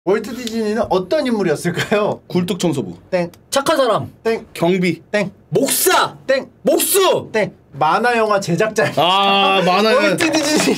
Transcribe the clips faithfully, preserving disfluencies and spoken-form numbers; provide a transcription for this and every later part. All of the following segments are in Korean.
월트 디즈니는 어떤 인물이었을까요? 굴뚝청소부. 땡. 착한 사람. 땡. 경비. 땡. 목사. 땡. 목수. 땡. 만화 영화 제작자. 아 만화. 월트 디즈니.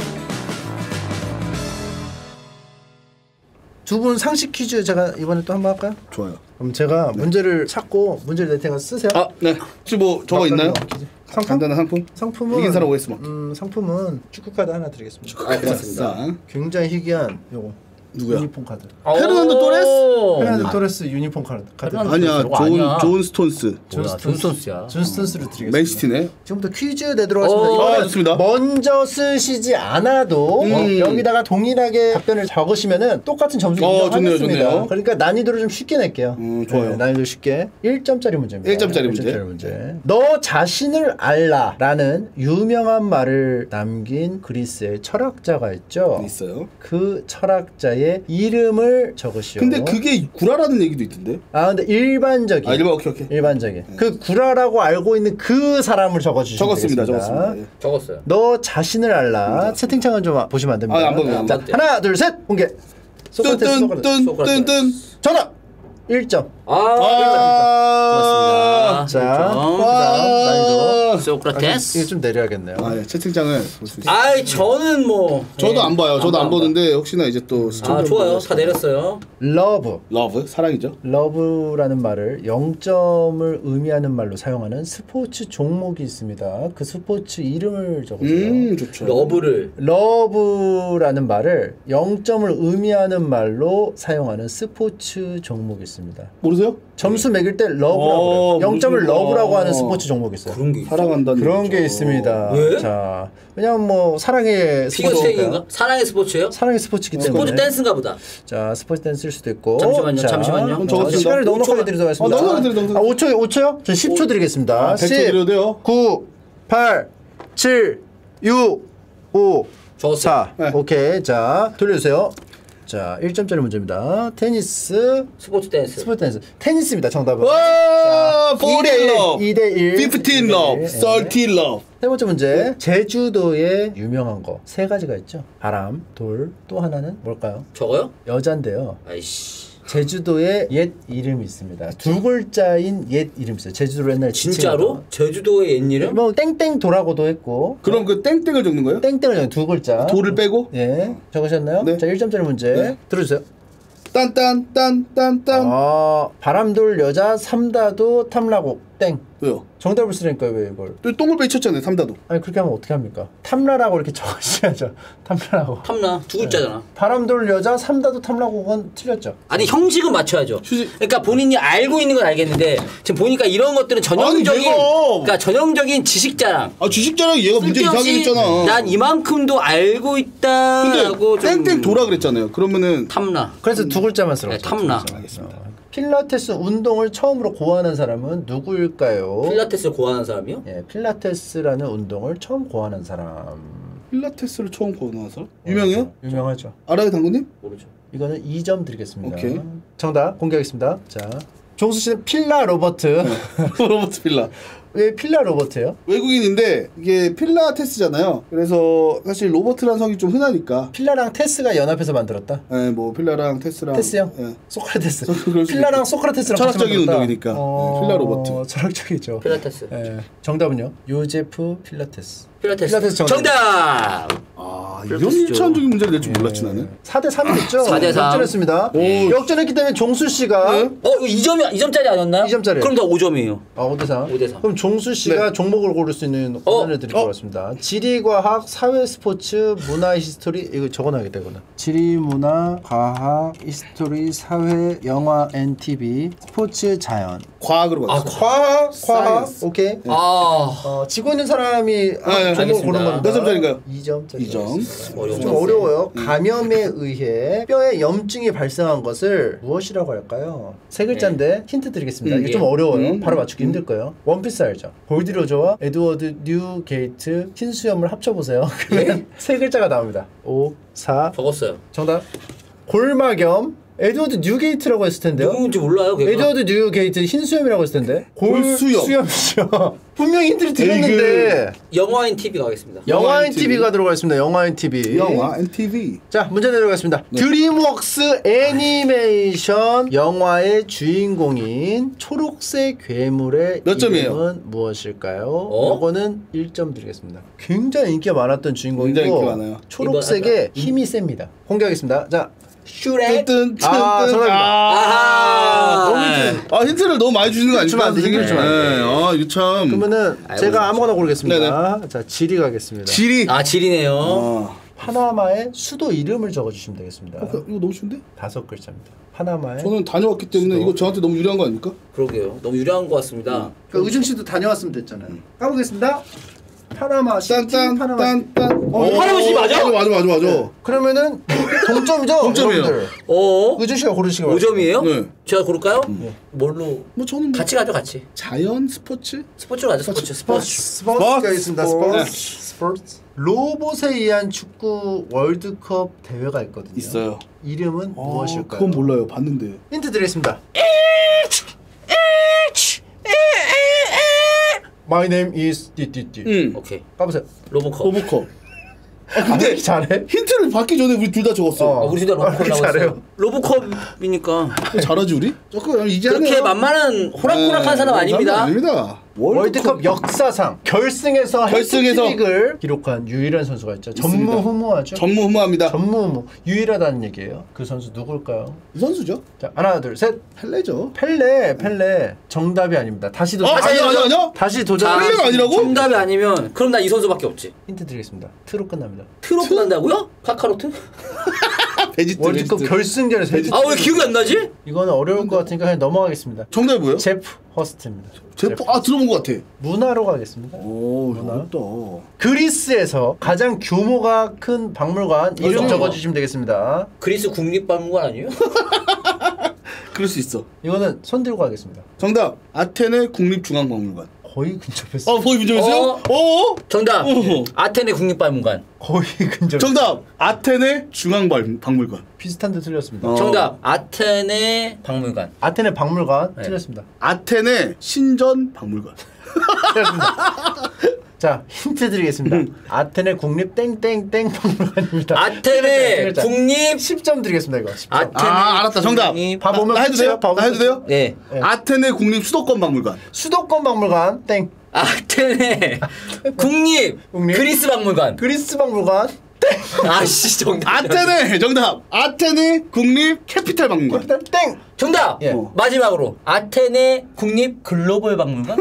두 분 상식 퀴즈 제가 이번에 또 한번 할까요? 좋아요. 그럼 제가 네. 문제를 찾고 문제를 낼 테니까 쓰세요. 아 네. 혹시 뭐 저거 있나요? 상품? 간단한 상품? 상품은 이긴 사람 오에스 막. 음 상품은 축구 카드 하나 드리겠습니다. 아, 고맙습니다. 굉장히 희귀한 요거. 누구야? 유니폼 카드. 페르난도 토레스? 페르난도 토레스 유니폼 카드. 카드. 아니야. 존 아니야. 존 스톤스. 존 존 스톤스야. 존 스톤스를 드리겠습니다. 맨시티네. 지금부터 퀴즈 내도록 하겠습니다. 오, 이거는 아, 좋습니다. 먼저 쓰시지 않아도 음. 어, 여기다가 동일하게 답변을 적으시면은 똑같은 점수 어, 인정하겠습니다. 좋네요, 좋네요. 그러니까 난이도를 좀 쉽게 낼게요. 음, 좋아요. 네, 난이도 쉽게 일 점짜리 문제입니다. 일 점짜리 일 문제. 문제. 너 자신을 알라라는 유명한 말을 남긴 그리스의 철학자가 있죠. 있어요. 그 철학자의 이름을 적으시오. 근데 그게 구라라는 얘기도 있던데. 아 근데 일반적인 아 일반 오케이 오케이. 일반적인 그 구라라고 알고 있는 그 사람을 적어주시면 적었습니다. 되겠습니다. 적었습니다. 예. 적었어요. 너 자신을 알라. 채팅창은 좀 보시면 안 됩니다. 아, 안 보면 안 자, 돼요. 하나 둘 셋 공개. 소크라테스, 소크라테스. 뚠뚠뚠뚠. 정답. 일 점. 아, 아. 고맙습니다. 자, 일 점. 그다음 난이도. 소크라테스. 이거 좀 내려야겠네요. 아, 예. 채팅창을 볼 수 있어요. 아이 저는 뭐 저도 안 봐요. 저도 안 안 봐, 안 보는데 혹시나 이제 또 아 좋아요. 다 내렸어요. 러브. 러브 사랑이죠. 러브라는 말을 영 점을 의미하는 말로 사용하는 스포츠 종목이 있습니다. 그 스포츠 이름을 적으세요. 음 좋죠. 러브를 러브라는 말을 영 점을 의미하는 말로 사용하는 스포츠 종목이 있습니다. 모르세요? 점수 매길 때 러브라고 어, 해요. 영 점을 모르시구나. 러브라고 하는 스포츠 종목이 있어요. 그런 게 있어. 사랑한다는 그런 얘기죠. 게 있습니다. 왜? 자, 왜냐면 뭐 사랑의 피겨 스포츠니까. 스케이트인가? 사랑의 스포츠예요? 사랑의 스포츠기 때문에. 스포츠 댄스인가 보다. 자, 스포츠 댄스일 수도 있고. 잠시만요, 자, 잠시만요. 그럼 적었습니다. 시간을 넉넉하게 드리도록 하겠습니다. 어, 넉넉하게 드리도록 아, 오 초요? 오 초요? 저 십 초 드리겠습니다. 아, 백 초 드려도 돼요? 구, 팔, 칠, 육, 오, 적었어요. 사. 네. 오케이. 자, 돌려주세요. 자, 일 점짜리 문제입니다. 테니스, 스포츠 댄스. 스포츠 댄스. 테니스입니다. 정답은. 와, 이 대 일, 이 대 일. 십오 love, 삼십 love. 세 번째 문제. 제주도에 유명한 거 세 가지가 있죠. 바람, 돌, 또 하나는 뭘까요? 저거요? 여잔데요. 아이씨. 제주도에 옛 이름이 있습니다. 두 글자인 옛 이름이 있어요. 제주도로 옛날에 진짜로? 제주도의 옛 이름? 뭐 땡땡도라고도 했고. 그럼 그 땡땡을 적는 거예요? 땡땡을 적는 두 글자. 돌을 빼고? 예. 적으셨나요? 네. 자, 일 점짜리 문제 네. 들어주세요. 딴딴딴딴딴. 아, 바람돌 여자 삼다도 탐라고 땡. 왜요? 정답을 쓰니까 왜 이걸? 또 똥을 쳤잖아요. 삼다도. 아니 그렇게 하면 어떻게 합니까? 탐라라고 이렇게 적으셔야죠. 탐라라고. 탐나 두 글자잖아. 바람돌 여자 삼다도 탐라고 건 틀렸죠. 아니 형식은 맞춰야죠. 휴지- 그러니까 본인이 알고 있는 건 알겠는데 지금 보니까 이런 것들은 전형적인 아니, 내가- 그러니까 전형적인 지식자랑 아 주식자랑 얘가 문제 이상하게 했잖아. 난 이만큼도 알고 있다라고 근데 좀 땡땡 돌아 그랬잖아요. 그러면은 탐나. 그래서 두 글자만 쓰라고. 네, 탐나. 알겠습니다. 필라테스 운동을 처음으로 고안한 사람은 누구일까요? 필라테스를 고하는 사람이요? 예, 필라테스라는 운동을 처음 고안한 사람. 필라테스를 처음 고나서 유명해요? 유명하죠. 알아요, 당구님? 모르죠. 이거는 이 점 드리겠습니다. 오케이. 정답 공개하겠습니다. 자, 종수 씨는 필라 로버트. 로버트 필라. 왜 필라 로버트예요? 외국인인데 이게 필라테스잖아요. 그래서 사실 로버트란 성이 좀 흔하니까. 필라랑 테스가 연합해서 만들었다. 예, 뭐 필라랑 테스랑. 테스요? 예. 소크라테스. 소- 그럴 수도 필라랑 있고. 소크라테스랑 철학적인 같이 만들었다. 운동이니까. 네, 필라 로버트. 철학적이죠. 필라테스. 예, 정답은요? 요제프 필라테스. 필라테스. 필라테스 정답. 정답. 아, 이런 필라테스죠. 일차원적인 문제를 낼 줄 몰랐지 나는. 사 대 삼이겠죠? 사 대 삼. 역전했습니다. 오. 역전했기 때문에 종수 씨가 네? 어, 이거 이 점이 이 점짜리 아니었나요? 이 점짜리예요. 그럼 다 오 점이에요. 아, 오 대 삼. 오 대 삼. 그럼 종수 씨가 네. 종목을 고를 수 있는 어? 권한을 드릴 어? 것 같습니다. 지리, 과학, 사회, 스포츠, 문화, 히스토리. 이거 적어놔야겠다 이거는. 지리, 문화, 과학, 히스토리, 사회, 영화, 엔티비, 스포츠, 자연. 과학으로 아, 갔어. 과학, 과학. 사이언스. 오케이. 아. 어, 지고 있는 사람이 네, 종목을 알겠습니다. 고른 겁니다. 몇 점짜리인가요? 이 점짜리. 이 점. 어려운 좀 거. 어려워요. 감염에 의해 뼈에 염증이 발생한 것을 무엇이라고 할까요? 세 글자인데 힌트 드리겠습니다. 음, 이게 좀 예. 어려워요. 음, 바로 음, 맞추기 음. 힘들 거예요. 원피스 알죠? 골디로저와 에드워드 뉴게이트 흰수염을 합쳐보세요. 그러면 세 글자가 나옵니다. 오, 사. 적었어요. 정답. 골마겸 에드워드 뉴게이트라고 했을 텐데요. 누군지 몰라요. 걔가. 에드워드 뉴게이트 흰 수염이라고 했을 텐데. 골수염. 수염이죠. 분명히 힌트를 드렸는데. 영화인 티비 가겠습니다. 영화인 티비가 들어가 있습니다. 영화인 티비. 영화 엔티비. 자, 문제 내려가겠습니다. 네. 드림웍스 애니메이션 영화의 주인공인 초록색 괴물의 몇 점이에요? 이름은 무엇일까요? 어? 이거는 일 점 드리겠습니다. 굉장히 인기가 많았던 주인공이고 굉장히 인기 많아요. 초록색에 힘이 셉니다. 공개하겠습니다. 자, 슈렉. 뜬, 뜬, 아, 뜬. 정답입니다. 아하. 너무 힌트. 아, 힌트를 너무 많이 주시는 거 주면 안 돼, 아닙니까? 힌트를 주면 안 돼. 네. 아, 이거 참. 그러면은 아이고, 제가 진짜. 아무거나 고르겠습니다. 네네. 자, 지리 가겠습니다. 지리. 아 지리네요. 아. 파나마의 수도 이름을 적어주시면 되겠습니다. 어, 이거 너무 쉬운데? 다섯 글자입니다. 파나마의. 저는 다녀왔기 때문에 수도. 이거 저한테 너무 유리한 거 아닙니까? 그러게요. 너무 유리한 것 같습니다. 그 의중 씨도 다녀왔으면 됐잖아요. 까보겠습니다. 파나마 시티, 딴딴 파나마. 딴딴. 어, 파나마 시티 맞아? 맞아 맞아 맞아. 네. 그러면은 동점이죠? 동점이에요. 여러분들. 어? 의중 씨가 고르시기 오 점이에요? 네. 제가 고를까요? 뭘로? 뭐 저는 뭐 같이 가죠, 같이. 자연 스포츠? 스포츠로 가죠, 스포츠. 스포츠, 스포츠. 스포츠가 있습니다. 스포츠. 스포츠, 스포츠. 로봇에 의한 축구 월드컵 대회가 있거든요. 있어요. 이름은 아, 무엇일까요? 그건 몰라요. 봤는데. 힌트 드리겠습니다. My name is 띠띠띠. 응. 오케이. 까보세요. 로보컵. 로보컵. 아, 근데 근데 잘해? 힌트를 받기 전에 우리 둘 다 적었어. 어. 아, 우리 둘다 아, 로보컵이라고 잘해요. 했어요. 로보컵이니까. 잘하지 우리? 조금 이제 그렇게 하네요. 만만한 호락호락한 네, 사람 아닙니다. 아닙니다. 월드컵 역사상 결승에서 결승에서 해트트릭을 기록한 유일한 선수가 있죠. 있습니다. 전무후무하죠. 전무후무합니다. 전무후무. 유일하다는 얘기예요. 그 선수 누굴까요? 이 선수죠? 자, 하나, 둘, 셋. 펠레죠. 펠레, 펠레. 정답이 아닙니다. 다시 도전. 아, 아니요, 아니요, 아니요. 다시 도전. 자, 펠레가 아니라고? 정답이 아니면 그럼 나 이 선수밖에 없지. 힌트 드리겠습니다. 트로 끝납니다. 트로 끝난다고요? 카카로트? 베지트. 월드컵 베지트. 결승전에서 해트. 아 왜 기억이 안 나지? 이거는 어려울 것 같으니까 그냥 넘어가겠습니다. 정답이 뭐예요? 제프 허스트입니다. 제프. 아, 들어본 것 같아. 문화로 가겠습니다. 오, 문화. 어렵다. 그리스에서 가장 규모가 큰 박물관 이름 맞아요. 적어주시면 되겠습니다. 그리스 국립박물관 아니에요? 그럴 수 있어. 이거는 손 들고 가겠습니다. 정답. 아테네 국립중앙박물관. 거의 근접했어요. 아, 거의 문제였어요? 어? 어? 정답. 어허. 아테네 국립박물관. 거의 근접. 정답. 아테네 중앙박물관. 비슷한데 틀렸습니다. 어. 정답. 아테네 박물관. 아테네 박물관 네. 틀렸습니다. 아테네 신전박물관. 틀렸습니다. 자, 힌트 드리겠습니다. 아테네 국립 땡땡땡 박물관입니다. 아테네 국립 십 점 드리겠습니다. 이거 십 점. 아테네 아, 알았다. 정답. 국립- 밥 오면 나 해도 돼요? 끝이에요. 나 해도 돼요? 네. 네. 아테네 국립 수도권 박물관. 수도권 박물관 땡. 아테네 국립 국립? 그리스 박물관. 그리스 박물관 땡. 아씨 정답. 아테네 정답. 아테네 국립 캐피탈 박물관. 일단 땡. 정답. 예. 어. 마지막으로 아테네 국립 글로벌 박물관.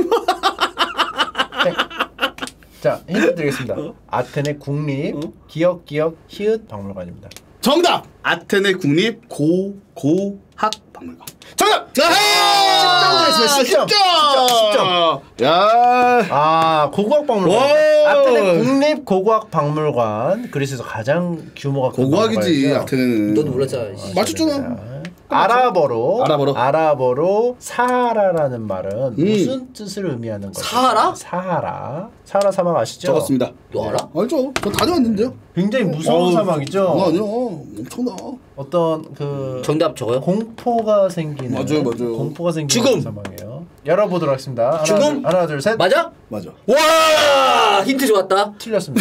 땡. 자, 힌트 드리겠습니다. 아테네 국립 어? 기억 기억 히읗 박물관입니다. 정답. 아테네 국립 고 고학 박물관. 정답. 아! 십 점 드렸습니다. 십 점. 십 점. 야. 아, 고고학 박물관. 와. 아테네 국립 고고학 박물관. 그리스에서 가장 규모가 큰 고고학이지 박물관이죠. 아테네는. 너도 몰랐잖아. 씨. 맞췄잖아. 아랍어로 아랍어로. 아랍어로 사하라라는 말은 음. 무슨 뜻을 의미하는 거죠? 사하라? 사하라. 사하라 사막 아시죠? 적었습니다. 너 알아? 알죠. 저 다녀왔는데요. 굉장히 무서운 어우, 사막이죠. 아니요, 아니요. 엄청나. 어떤 그 정답 적어요? 공포가 생기는 맞아요, 맞아요. 공포가 생기는 죽음. 사막이에요. 열어보도록 하겠습니다. 하나, 죽음? 둘, 하나, 둘, 셋. 맞아? 맞아. 와 힌트 좋았다. 틀렸습니다.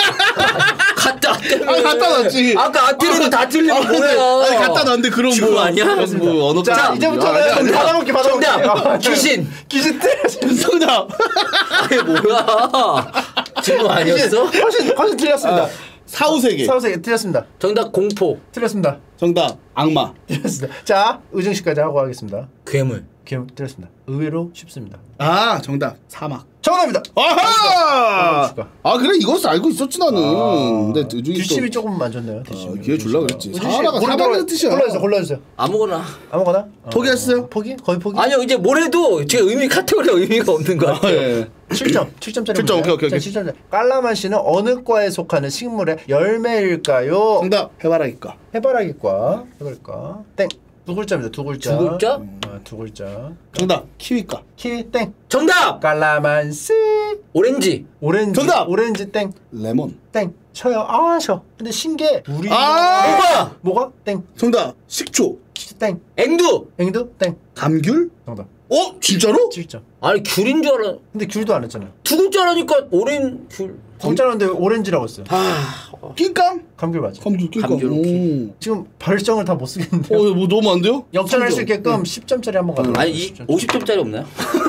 갖다 때문에. 아, 갖다 놨지. 아까 아테네도 다 틀리면 뭐야? 아니 갖다 놨는데 그런 죽음 뭐 아니야? 뭐 언어 자, 짜- 이제부터는 아, 아니, 아니, 받아먹기 받아먹기. 정답. 아, 귀신. 귀신 틀렸습니다. 정답. 아니 뭐야? 죽음 아니었어? 훨씬 훨씬 틀렸습니다. 사후세계. 사후세계 틀렸습니다. 정답 공포. 틀렸습니다. 정답. 악마. 틀렸습니다. 자, 의정 씨까지 하고 하겠습니다. 괴물. 기억 틀렸습니다. 의외로 쉽습니다. 아, 정답. 사막. 정답입니다. 아하! 축하. 아, 그래 이것을 알고 있었지 나는. 아, 근데 의중이 뒷심이 또 조금 만졌네요. 뒷심이. 아, 기회 줄라 그랬지. 의중 씨, 사하라가 골라- 사막이라는 뜻이야. 골라주세요. 골라주세요. 아무거나. 아무거나. 포기했어요? 어, 포기? 거의 포기? 아니요 이제 뭘 해도 제 의미 카테고리가 의미가 없는 거 아, 같아요. 예. 칠 점. 칠 점짜리 칠 점, 문제요. 오케이, 오케이, 자, 오케이. 칠 점짜리. 깔라만시는 어느 과에 속하는 식물의 열매일까요? 정답. 해바라기과. 해바라기과. 해바라기과. 땡. 두 글자입니다. 두 글자. 두 글자? 어, 두 글자. 정답. 키위과. 키 땡. 정답. 깔라만시. 오렌지. 오렌지. 정답! 오렌지 땡. 레몬. 땡. 쳐요. 아, 셔. 근데 신기해. 우리 아! 뭐가? 뭐가? 땡. 정답. 식초. 땡. 앵두. 앵두 땡. 감귤? 정답. 어? 진짜로? 칠 점. 아니 귤인 줄 알아. 근데 귤도 안 했잖아. 두 글자라니까 오렌 귤. 공짜는데 오렌지라고 했어요. 아, 낑깡? 감귤 맞아. 감귤 낑깡. 감귤, 오케이. 오. 지금 발정을 다 못 쓰겠는데. 어, 뭐 너무 안 돼요? 역전할 수 삼 점. 있게끔 십 점짜리 한번 가자. 아니 이 오십 점짜리 없나요?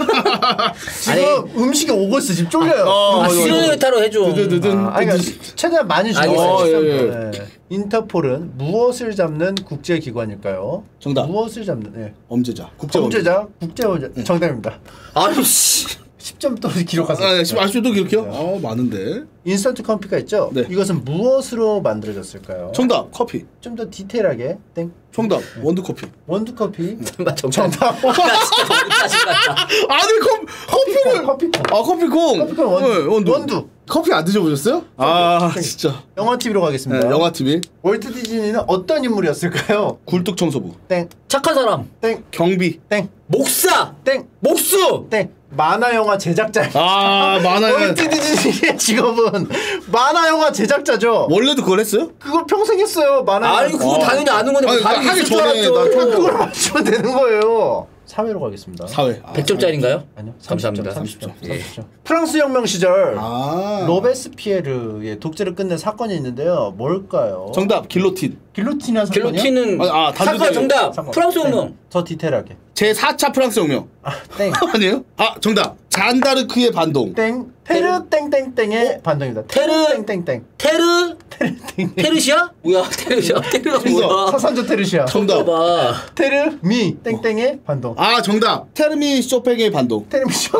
지금 음식이 오고 있어. 지금 쫄려요. 어, 아, 이거, 이거. 시그니타로 해줘. 드드드든. 아, 아니, 그러니까 최대한 많이 주고. 알겠어요. 어, 예, 예. 네. 인터폴은 무엇을 잡는 국제기관일까요? 정답. 무엇을 잡는? 네. 엄제자. 국제 범죄자 국제범죄 정답입니다. 아니 씨. 십 점 또 기록하세요. 아, 지금 아직도 기록해요? 아, 많은데. 인스턴트 커피가 있죠? 네. 이것은 무엇으로 만들어졌을까요? 정답. 커피. 좀 더 디테일하게 땡. 정답. 원두 커피. 원두 커피. 정답. 정답. 나 진짜 너무 짜증 같다. 아니, 커, 커피를. 커피콩. 아, 커피콩. 커피콩 원두. 네, 원두. 원두. 커피 안 드셔보셨어요? 아, 진짜. 영화 티비로 가겠습니다. 네, 영화티비. 월트 디즈니는 어떤 인물이었을까요? 굴뚝 청소부. 땡. 착한 사람. 땡. 경비. 땡. 목사. 땡. 목수. 땡. 만화 영화 제작자. 아, 만화에. 월트 디즈니의 직업은 만화 영화 제작자죠. 원래도 그걸 했어요? 그거 평생 했어요. 만화 아니 그거 어. 당연히 아는 건데 뭐 아니, 다른 게 하기 있을 줄 전에 알았죠. 나 처음 그걸 맞추면 되는 거예요. 사회로 가겠습니다. 사회. 아, 백 점짜리인가요? 아니요. 감사합니다. 삼십 점. 예. 삼십 점. 프랑스 혁명 시절 아. 로베스피에르의 독재를 끝낸 사건이 있는데요. 뭘까요? 정답. 길로틴. 길로틴이라는 사건이요? 갤로틴은 아, 아, 단두대. 사과 정답. 사건. 프랑스 땡. 혁명. 더 디테일하게. 제사 차 프랑스 혁명. 아, 땡. 아니에요? 아, 정답. 잔다르크의 반동. 땡. 테르 땡땡땡의 반동입니다. 테르 땡땡땡. 테르 테르 땡. 테르시아? 뭐야 테르시아? 테르가 뭐야? 서산조 테르시아. 정답. 봐. 테르 미 땡땡의 반동. 아, 정답. 테르미 쇼팽의 반동. 테르미 쇼.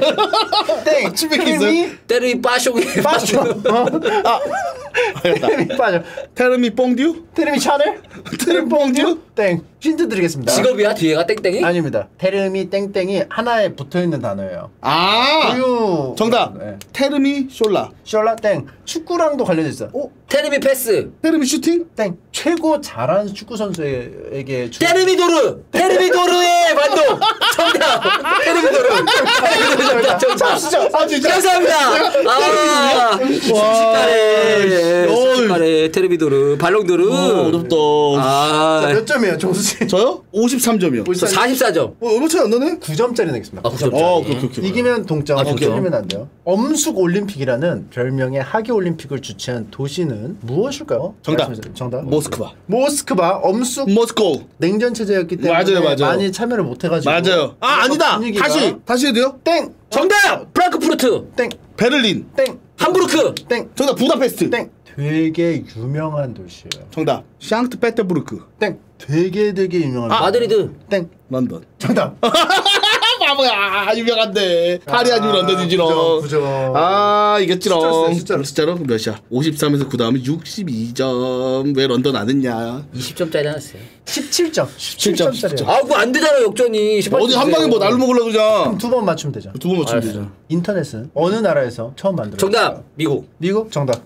땡. 치맥 테르미 테르이 빠쇼게 빠져. 어? 아, 알겠다. 테르미 빠져. 테르미 뽕듀? 테르미 샤넬? 테르미 뽕듀? 땡. 힌트 드리겠습니다. 직업이야 뒤에가 땡땡이? 아닙니다. 테르미 땡땡이 하나에 붙어 있는 단어예요. 아, 우유. 정답. 네. 테르미 숄라. 셜라 땡. 축구랑도 관련돼 있어. 오, 테르미 패스. 테르미 슈팅? 땡. 최고 잘하는 축구 선수에게 주... 테르미도르. 테르미도르의 반동. 정답. 테르미도르. 테르미도르 정답. 정답. 아, 진짜. 감사합니다. 아, 씩씩하네. 어이. 씩씩하네. 테르미도르. 발롱도르. 어, 어렵다. 아, 몇 점이에요, 정수 씨? 저요? 오십삼 점이요. 저 사십사 점. 어, 얼마 차이 안 나네? 구 점짜리 내겠습니다. 아, 구 점. 어, 오케이, 오케이, 오케이. 이기면 동점, 아, 동점. 틀리면 안 돼요. 엄숙 올림픽이라는 별명의 하계 올림픽을 주최한 도시는 무엇일까요? 정답. 말씀해주세요. 정답. 모스크바. 모스크바 엄숙 모스코. 냉전 체제였기 때문에 맞아요, 맞아요. 많이 참여를 못 해가지고. 맞아요. 아, 아니다. 분위기가- 다시. 다시 해도 돼요? 땡. 정답. 프랑크푸르트. 땡. 베를린. 땡. 함부르크. 땡. 정답. 부다페스트. 땡. 되게 유명한 도시예요. 정답. 샹트페테부르크. 땡. 되게 되게 유명한. 아, 도시. 마드리드. 땡. 런던. 정답. 바보야. 유명한데. 파리 아니면 런던이지롱. 구점, 구점. 아, 이겼지롱. 숫자로 숫자로. 숫자로? 몇이야? 오십삼에서 구 다음에 육십이 점. 왜 런던 안 했냐? 이십 점짜리 하나였어요. 십칠 점. 십칠 점, 십칠 점짜리요. 아, 그거 안 되잖아, 역전이. 어디 한 방에 뭐 날로 먹으려고 그러냐? 두 번 맞추면 되죠. 두 번 맞추면 알았어. 되죠. 인터넷은 어느 나라에서 처음 만들었어요? 정답. 미국. 미국? 정답.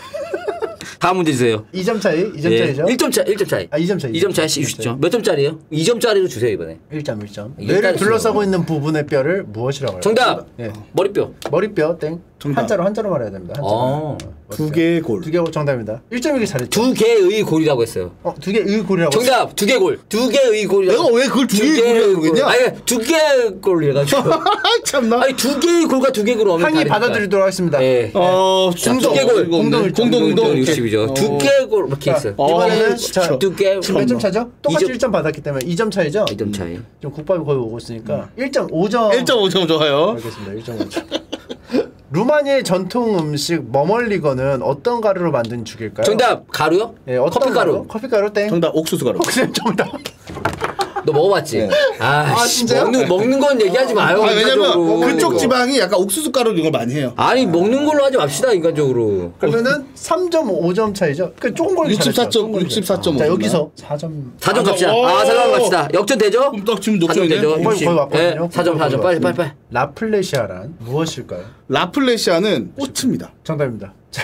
다음 문제 주세요. 이 점 차이? 이 점 차이죠? 일 점 차, 일 점 차이. 아, 이 점 차이. 이 점 차이씩 주시죠. 몇 점짜리예요? 이 점짜리로 주세요, 이번에. 일 점, 일 점. 이게 뇌를 따로 둘러싸고 있어요. 있는 부분의 뼈를 무엇이라고 해요? 정답. 예. 머리뼈. 머리뼈 땡. 정답. 한자로 한자로 말해야 됩니다. 한자로. 어. 두 개의 골. 두 개 정답입니다. 일 점이기 잘했죠. 두 개의 골이라고 했어요. 어, 두 개의 골이라고. 정답. 두 개 골. 두 개의 골이라고. 내가 왜 그걸 두 개의 골이라고 그러겠냐? 아니, 두 개의 골 해가지고. 참나. 아니, 두 개의 골과 두 개의 골 오면 항의 다르니까. 받아들이도록 하겠습니다. 예. 어, 자, 두 개 골. 공동 일 점. 공동 공동 공동 육십이죠. 두 개의 골 이렇게 있어요. 어, 이번에는 진짜. 자, 두 개. 지금 몇 점 차죠? 똑같이 이 점. 일 점 받았기 때문에 이 점 차이죠? 이 점 차이. 지금 국밥이 거의 오고 있으니까 일 점 오 점. 일 점 오 점 좋아요. 알겠습니다. 일 점 오 점. 루마니아의 전통 음식 머멀리거는 어떤 가루로 만든 죽일까요? 정답. 가루요? 예, 어떤 커피 가루. 가루? 커피 가루 땡. 정답 옥수수 가루. 혹시 정답. 너 먹어봤지? 네. 아, 아, 씨, 진짜요? 먹는 먹는 건 얘기하지 마요. 아, 왜냐면 인간적으로. 그쪽 지방이 약간 옥수수 가루 이런 걸 많이 해요. 아니 먹는 걸로 하지 맙시다 인간적으로. 그러면은 삼 점 오 점 차이죠? 그 조금 걸리 육십사 점 육십사 점 오. 자, 여기서 사 점. 사 점 아, 갑시다. 오. 아, 사 점 갑시다. 역전 되죠? 그럼 딱 지금 사 점 녹초이네. 되죠? 거의 육십. 거의 왔거든요. 예, 사 점, 사 점. 빨리, 빨리, 빨리. 라플레시아란 무엇일까요? 라플레시아는 꽃입니다. 정답입니다. 자,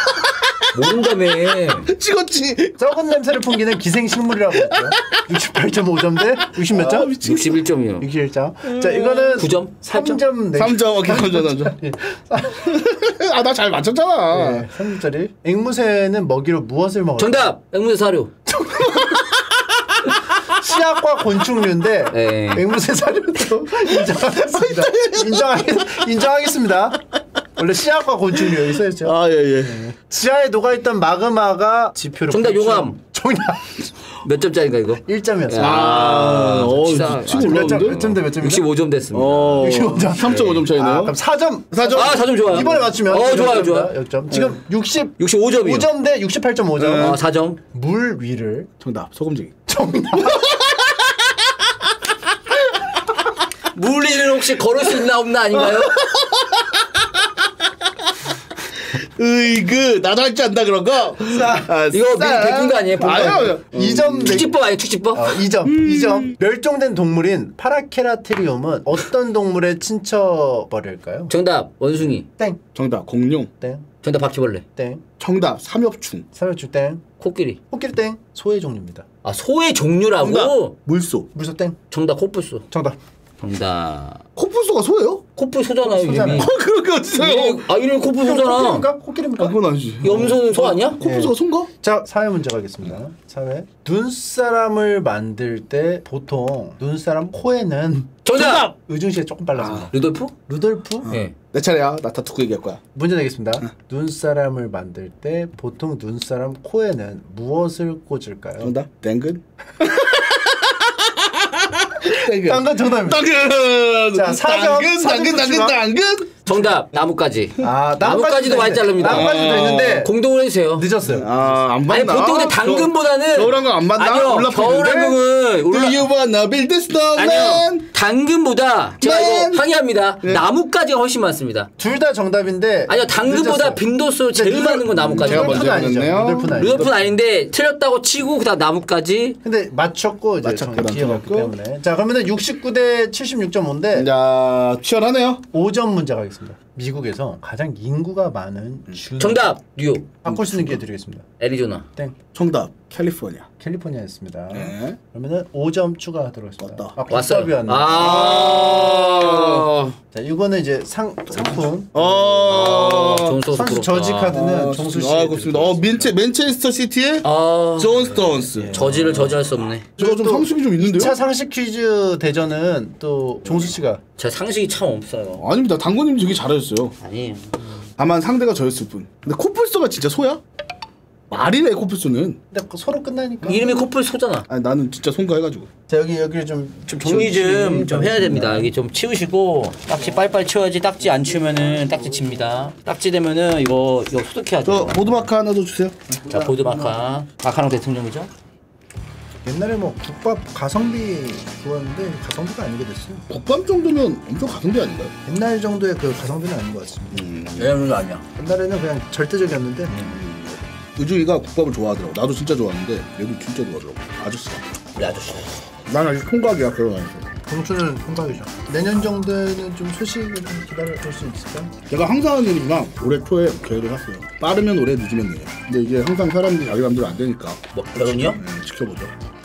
모른다며. 찍었지. 썩은 냄새를 풍기는 기생식물이라고 했죠. 육십팔 점 오 점 대 육십 몇 점? 육십일 점이요. 육십일 점. 자, 이거는 구 점? 삼 점 내. 삼 점 오케이 삼 점 삼 점. 아, 나 잘 맞췄잖아. 네, 삼 점짜리. 앵무새는 먹이로 무엇을 먹어요? 정답. 앵무새 사료. 씨앗과 곤충류인데 네. 앵무새 사료도 인정하겠습니다. 인정하겠, 인정하겠습니다. 원래 씨앗과 곤충류 여기 써있죠. 아 예예. 지하에 녹아있던 마그마가 지표로 정답 용암. 정답. 몇 점짜리인가 이거? 일 점이었어요. 아, 어, 치사. 치고 몇 점, 올라오는데? 몇 점 대 몇 점이죠? 육십오 점 됐습니다. 어, 육십오 점. 삼 점 오 점 차이네요. 아, 그럼 사 점. 사 점. 아, 사 점 좋아요. 이번에 맞추면 어, 좋아요, 역점입니다. 좋아요. 역점. 지금 육십, 육십오 점이요. 오 점 대 육십팔 점 오 점. 아, 사 점. 물 위를 정답. 소금쟁이. 정답. 물 위를 혹시 걸을 수 있나 없나 아닌가요? 으이그 나도 할 줄 안다 그런 거. 아, 이거 미리 베낀 거 아니에요? 본 거? 아니요. 이 점 축지법 아니에요? 축지법? 어, 이 점. 이 점. 멸종된 동물인 파라케라테리움은 어떤 동물의 친척벌일까요? 정답 원숭이. 땡. 정답 공룡. 땡. 정답 바퀴벌레. 땡. 정답 삼엽충. 삼엽충 땡. 코끼리. 코끼리 땡. 소의 종류입니다. 아 소의 종류라고? 정답 물소. 물소 땡. 정답 코뿔소. 정답. 정답. 코뿔소가 소예요? 코뿔 소잖아요 소잖아요. 이름이. 그런 게 어딨어요? 이름이- 아 이름이 코뿔 소잖아. 코끼리입니까? 코끼리입니까? 아, 그건 아니지. 염소는 소 아니야? 코뿔소가 소인가? 자, 사회 문제 가겠습니다. 사회. 눈사람을 만들 때 보통 눈사람 코에는 정답. 의중시에 조금 빨라집니다. 루돌프? 루돌프? 네. 내 차례야. 나 다 듣고 얘기할 거야. 문제 내겠습니다. 눈사람을 만들 때 보통 눈사람 코에는 무엇을 꽂을까요? 정답 땡근. 땡근. 딴건 정답입니다. 당근. 자, 사 점, 당근, 사 점 당근, 당근, 추가. 당근. 정답 나무까지. 아, 나뭇가지도 많이 자릅니다. 나뭇가지도 아. 있는데 공동으로 해주세요. 늦었어요. 아, 안 아니 맞나? 보통 근데 당근보다는 겨울왕국 안 맞나? 아니요 올라프 겨울왕국은 Do 올라 you wanna build a snowman? 아니요 당근보다 제가 Man. 이거 항의합니다. 네. 나뭇가지가 훨씬 많습니다. 둘 다 정답인데 아니요 당근보다 늦었어요. 빈도수 제일 루돌- 많은 건 나뭇가지. 제가 루돌프는 먼저 아니죠. 알았네요. 루돌프는 아니죠. 루돌프는 아닌데 틀렸다고 치고 그다음 나뭇가지. 근데 맞췄고 이제 맞췄고, 정- 기회가 없기 맞췄고. 때문에 자 그러면은 육십구 대 칠십육 점 오인데 자, 치열하네요. 오 점 문제 가겠습니다. 미국에서 가장 인구가 많은 주 정답 뉴욕 바꿀 수 있는 기회 드리겠습니다. 애리조나. 땡. 정답 캘리포니아. 캘리포니아였습니다. 네. 그러면은 오 점 추가하도록 하겠습니다. 왔다. 아, 왔어요. 국밥이었네. 아. 자 이거는 이제 상 상품 어. 좋은 소스 선수 부럽다. 저지 카드는 아, 정수 씨. 아, 그렇습니다. 어, 맨체 맨체스터 시티의 아. 존 스톤스. 저지를 저지할 수 없네. 저거 좀 또 상식이 좀 있는데요? 이 차 상식 퀴즈 대전은 또 종수 씨가 제 상식이 참 없어요. 아닙니다. 당구님 되게 잘하셨어요. 아니에요. 다만 상대가 저였을 뿐. 근데 코뿔소가 진짜 소야? 말이네 코뿔소는. 근데 그 서로 끝나니까. 이름이 코뿔 소잖아. 아니 나는 진짜 손가 해가지고. 자 여기 여기를 좀 좀 정리 좀 좀 해야 됩니다. 여기 좀 치우시고 딱지 빨리빨리 치워야지. 딱지 안 치우면은 딱지 집니다. 딱지 되면은 이거 이거 소독해야죠. 저 보드마크 하나 더 주세요. 자 보드 마카 마카롱 대통령이죠. 옛날에 뭐 국밥 가성비 좋았는데 가성비가 아니게 됐어요. 국밥 정도면 엄청 가성비 아닌가요? 옛날 정도의 그 가성비는 아닌 것 같습니다. 왜냐면 아니야. 옛날에는 그냥 절대적이었는데 의중이가 국밥을 좋아하더라고. 나도 진짜 좋아하는데 얘도 진짜 좋아하더라고. 아저씨가. 우리 아저씨. 난 아직 통각이야 그런 거. 공수는 통과이죠. 내년 정도에는 좀 소식을 좀 기다려볼 수 있을까요? 제가 항상 하는 얘기지만 올해 초에 계획을 했어요. 빠르면 올해 늦으면 내년. 근데 이게 항상 사람들이 자기 마음대로 안 되니까 뭐 결혼이요? 음, 지켜보죠.